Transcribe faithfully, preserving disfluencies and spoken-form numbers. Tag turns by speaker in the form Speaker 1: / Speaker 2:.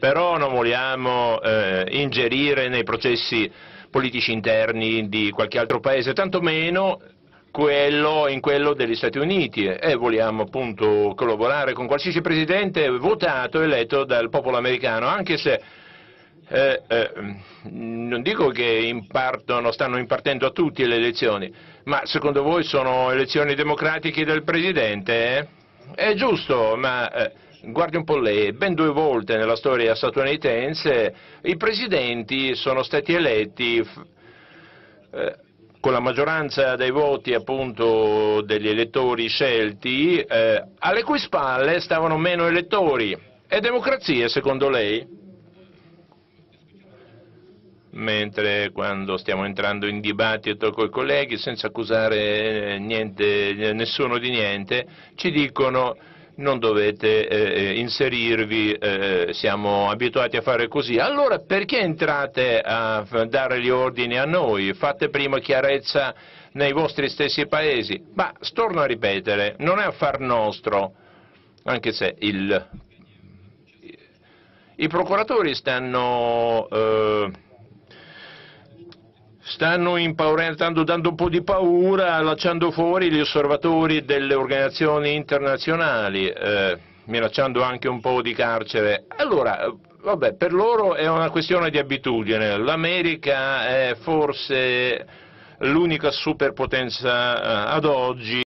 Speaker 1: però non vogliamo eh, ingerire nei processi politici interni di qualche altro paese, tantomeno quello, in quello degli Stati Uniti, e vogliamo appunto collaborare con qualsiasi presidente votato e eletto dal popolo americano, anche se eh, eh, non dico che impartono, stanno impartendo a tutti le elezioni, ma secondo voi sono elezioni democratiche del presidente? Eh? È giusto, ma eh, guardi un po' lei, ben due volte nella storia statunitense i presidenti sono stati eletti eh, con la maggioranza dei voti appunto degli elettori scelti, eh, alle cui spalle stavano meno elettori. È democrazia secondo lei? Mentre quando stiamo entrando in dibattito con i colleghi, senza accusare niente, nessuno di niente, ci dicono non dovete eh, inserirvi, eh, siamo abituati a fare così. Allora perché entrate a dare gli ordini a noi? Fate prima chiarezza nei vostri stessi paesi. Ma storno a ripetere, non è affar nostro, anche se il, i procuratori stanno... Eh, stanno impaurendo, dando un po' di paura, lasciando fuori gli osservatori delle organizzazioni internazionali, eh, minacciando anche un po' di carcere. Allora, vabbè, per loro è una questione di abitudine. L'America è forse l'unica superpotenza ad oggi